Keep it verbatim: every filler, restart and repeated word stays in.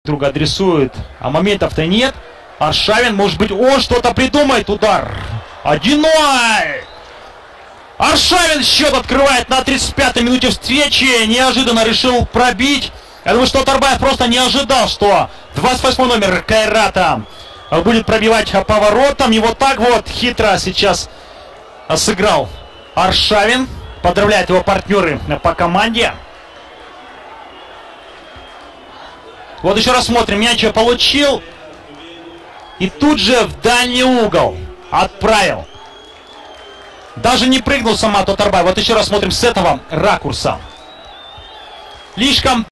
друга адресует, а моментов-то нет. Аршавин, может быть, он что-то придумает. Удар. один ноль. Аршавин счет открывает на тридцать пятой минуте встречи. Неожиданно решил пробить. Я думаю, что Тарбаев просто не ожидал, что двадцать восьмой номер Кайрата будет пробивать поворотом. И вот так вот хитро сейчас сыграл Аршавин. Поздравляют его партнеры по команде. Вот еще раз смотрим. Мяч получил. И тут же в дальний угол отправил. Даже не прыгнул сама Татарбаев. Вот еще раз смотрим с этого ракурса. Слишком